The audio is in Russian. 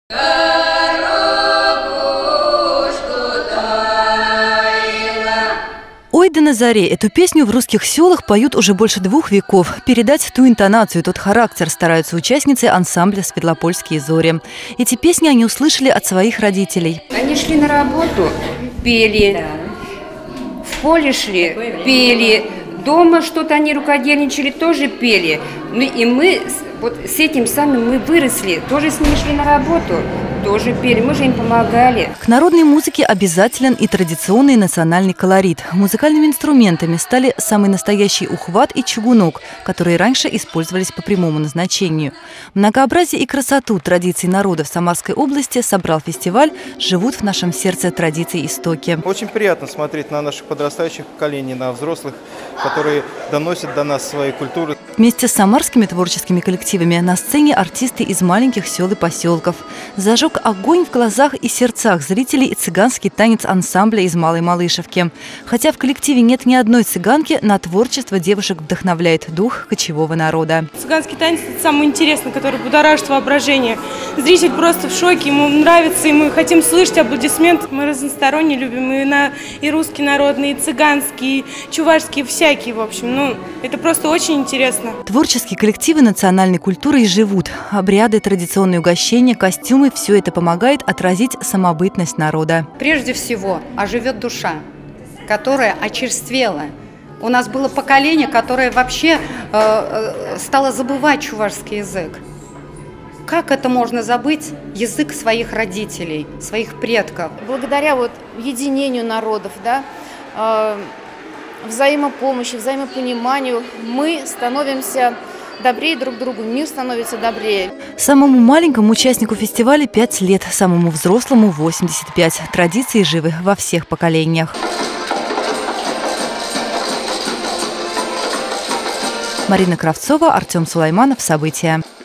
«Ой да на заре» – эту песню в русских селах поют уже больше 2 веков. Передать ту интонацию, тот характер стараются участницы ансамбля «Светлопольские зори». Эти песни они услышали от своих родителей. Они шли на работу, пели, в поле шли, пели, дома что-то они рукодельничали, тоже пели. Ну и мы вот с этим самым мы выросли, тоже с ними шли на работу, тоже пели, мы же им помогали. К народной музыке обязателен и традиционный национальный колорит. Музыкальными инструментами стали самый настоящий ухват и чугунок, которые раньше использовались по прямому назначению. Многообразие и красоту традиций народов Самарской области собрал фестиваль «Живут в нашем сердце традиции истоки». Очень приятно смотреть на наших подрастающих поколений, на взрослых, которые доносят до нас свои культуры. Вместе с самарскими творческими коллективами на сцене артисты из маленьких сел и поселков. Зажег огонь в глазах и сердцах зрителей и цыганский танец ансамбля из Малой Малышевки. Хотя в коллективе нет ни одной цыганки, на творчество девушек вдохновляет дух кочевого народа. Цыганский танец – это самое интересное, который будоражит воображение. Зритель просто в шоке, ему нравится, и мы хотим слышать аплодисменты. Мы разносторонне любим и русский народный, и цыганский, и чувашский, всякий, в общем. Это просто очень интересно. Творческие коллективы национальной культуры и живут. Обряды, традиционные угощения, костюмы – все это помогает отразить самобытность народа. Прежде всего, оживет душа, которая очерствела. У нас было поколение, которое вообще стало забывать чувашский язык. Как это можно забыть? Язык своих родителей, своих предков. Благодаря единению народов, взаимопомощи, взаимопониманию мы становимся добрее друг другу, мир становится добрее. Самому маленькому участнику фестиваля 5 лет, самому взрослому 85. Традиции живы во всех поколениях. Марина Кравцова, Артем Сулайманов. События.